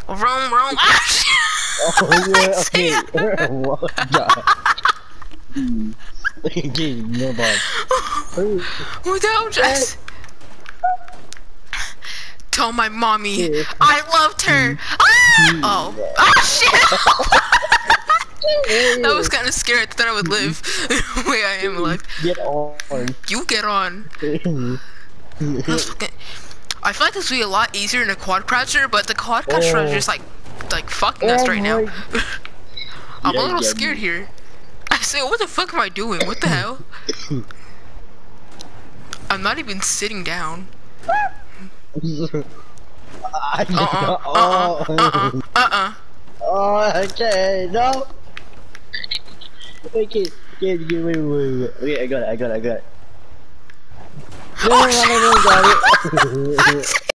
Roam, roam. Ah, shit. Oh yeah, okay. What? Okay, no bad. Without just tell my mommy I loved her. Ah! Oh. Ah, shit. That was kind of scary. I thought I would live. Wait, I am alive. Get on. You get on. Let's fucking. I feel like this would be a lot easier in a quad crasher, but the quad crasher is just like fucking us right now. I'm a little scared here. I say, what the fuck am I doing? What the hell? I'm not even sitting down. Oh, okay, no. Okay, wait. Okay, I got it. Oh, shit.